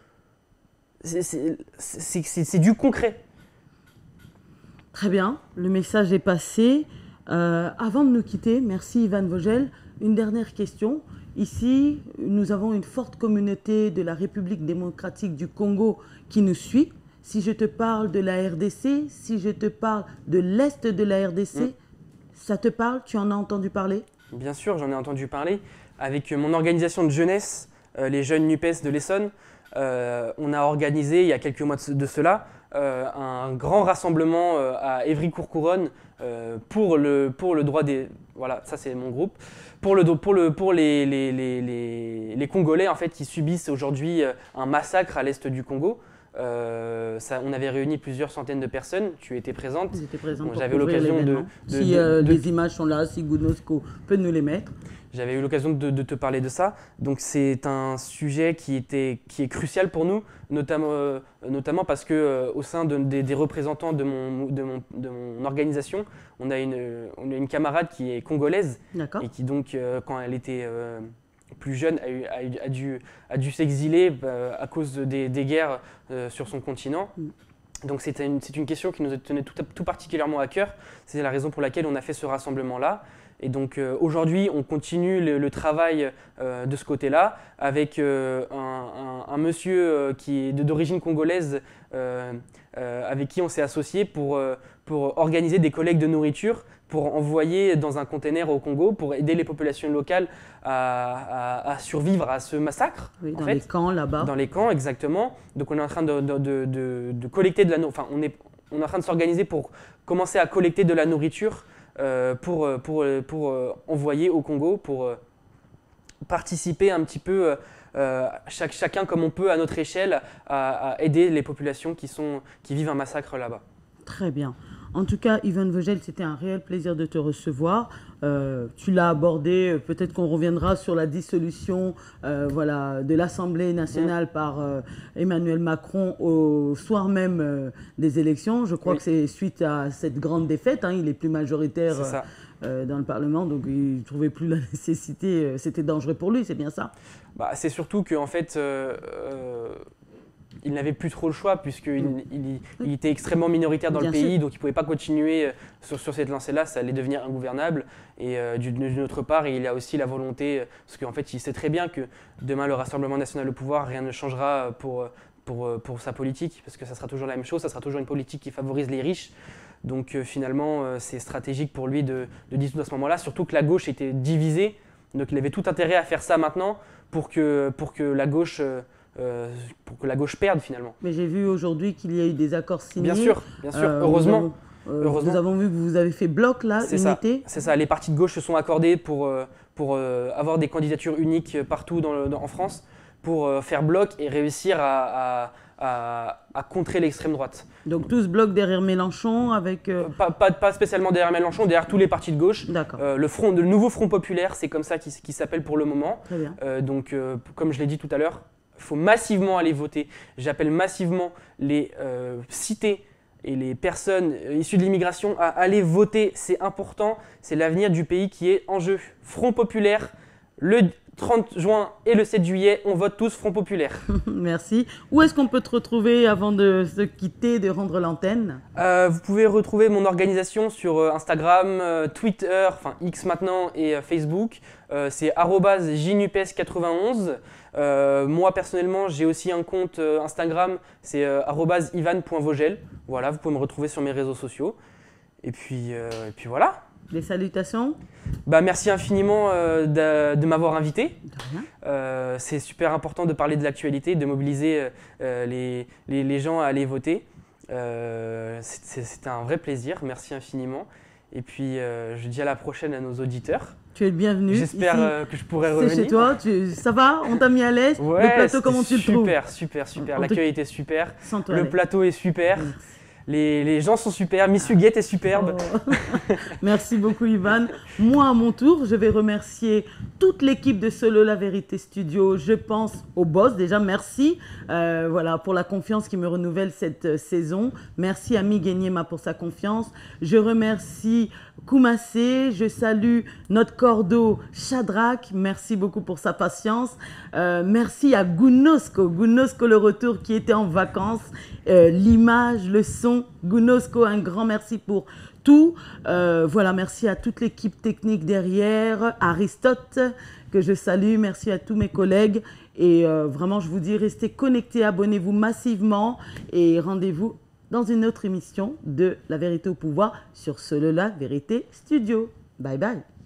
C'est du concret. Très bien, le message est passé. Avant de nous quitter, merci Ivan Vogel. Une dernière question. Ici, nous avons une forte communauté de la République démocratique du Congo qui nous suit. Si je te parle de la RDC, si je te parle de l'Est de la RDC, ça te parle? Tu en as entendu parler? Bien sûr, j'en ai entendu parler. Avec mon organisation de jeunesse, les jeunes NUPES de l'Essonne, on a organisé il y a quelques mois de cela un grand rassemblement à Évry-Courcouronnes pour le droit des… Voilà, ça c'est mon groupe. Pour les Congolais en fait, qui subissent aujourd'hui un massacre à l'est du Congo. On avait réuni plusieurs centaines de personnes. Tu étais présente. J'étais présente. J'avais l'occasion si les images sont là, si Gounosco peut nous les mettre. J'avais eu l'occasion de te parler de ça. Donc c'est un sujet qui est crucial pour nous, notamment parce que au sein des représentants de mon organisation, on a une camarade qui est congolaise et qui donc quand elle était plus jeune a dû s'exiler à cause des guerres sur son continent. Donc c'est une question qui nous tenait tout particulièrement à cœur. C'est la raison pour laquelle on a fait ce rassemblement-là. Et donc aujourd'hui, on continue le travail de ce côté-là avec un monsieur qui est d'origine congolaise avec qui on s'est associé pour organiser des collectes de nourriture pour envoyer dans un container au Congo pour aider les populations locales à survivre à ce massacre. Oui, dans les camps là-bas. Dans les camps, exactement. Donc on est en train de collecter de la nourriture. Enfin, on est en train de s'organiser pour commencer à collecter de la nourriture pour envoyer au Congo, pour participer un petit peu, chacun comme on peut à notre échelle, à aider les populations qui vivent un massacre là-bas. Très bien. En tout cas, Ivan Vogel, c'était un réel plaisir de te recevoir. Tu l'as abordé, peut-être qu'on reviendra sur la dissolution de l'Assemblée nationale par Emmanuel Macron au soir même des élections. Je crois que c'est suite à cette grande défaite. Il est plus majoritaire dans le Parlement, donc il ne trouvait plus la nécessité. C'était dangereux pour lui, c'est bien ça? C'est surtout qu'en fait… il n'avait plus trop le choix puisqu'il il était extrêmement minoritaire dans le pays, donc il ne pouvait pas continuer sur cette lancée-là, ça allait devenir ingouvernable. Et d'une autre part, il a aussi la volonté, parce qu'en fait il sait très bien que demain le Rassemblement national au pouvoir, rien ne changera pour sa politique, parce que ça sera toujours la même chose, ça sera toujours une politique qui favorise les riches. Donc finalement, c'est stratégique pour lui de dissoudre à ce moment-là, surtout que la gauche était divisée, donc il avait tout intérêt à faire ça maintenant pour que la gauche perde finalement. Mais j'ai vu aujourd'hui qu'il y a eu des accords signés. Bien sûr, heureusement. Nous avons vu que vous avez fait bloc là, unité. C'est ça, les partis de gauche se sont accordés pour avoir des candidatures uniques partout en France, pour faire bloc et réussir à contrer l'extrême droite. Donc tous bloquent derrière Mélenchon avec… Pas spécialement derrière Mélenchon, derrière tous les partis de gauche. Le nouveau Front populaire, c'est comme ça qu'il s'appelle pour le moment. Très bien. Donc comme je l'ai dit tout à l'heure, il faut massivement aller voter. J'appelle massivement les cités et les personnes issues de l'immigration à aller voter. C'est important, c'est l'avenir du pays qui est en jeu. Front populaire, le 30 juin et le 7 juillet, on vote tous Front populaire. Merci. Où est-ce qu'on peut te retrouver avant de se quitter, de rendre l'antenne? Vous pouvez retrouver mon organisation sur Instagram, Twitter, enfin X maintenant, et Facebook. C'est @JNUPES91. Moi personnellement, j'ai aussi un compte Instagram, c'est @ivan.vogel. Voilà, vous pouvez me retrouver sur mes réseaux sociaux. Et puis voilà. Des salutations? Merci infiniment de m'avoir invité. De rien. C'est super important de parler de l'actualité, de mobiliser les gens à aller voter. C'était un vrai plaisir, merci infiniment. Et puis je dis à la prochaine à nos auditeurs. Tu es le bienvenu. J'espère que je pourrai revenir. C'est chez toi, ça va? On t'a mis à l'aise? Ouais, le plateau, comment tu le trouves? Super. L'accueil était super. Sens-toi à Le l'aise. plateau est super. Les gens sont super, Miss Huguette est superbe. Oh. Merci beaucoup Ivan. Moi à mon tour, je vais remercier toute l'équipe de Solo La Vérité Studio. Je pense au boss déjà, merci voilà, pour la confiance qui me renouvelle cette saison. Merci à Miguenyema pour sa confiance. Je remercie Koumassé, je salue notre cordeau Shadrach, merci beaucoup pour sa patience. Merci à Gounosco le retour qui était en vacances. L'image, le son, Gounosco, un grand merci pour tout. Voilà, merci à toute l'équipe technique derrière, Aristote, que je salue, merci à tous mes collègues. Et vraiment, je vous dis, restez connectés, abonnez-vous massivement et rendez-vous dans une autre émission de La Vérité au pouvoir sur Solo La Vérité Studio. Bye bye.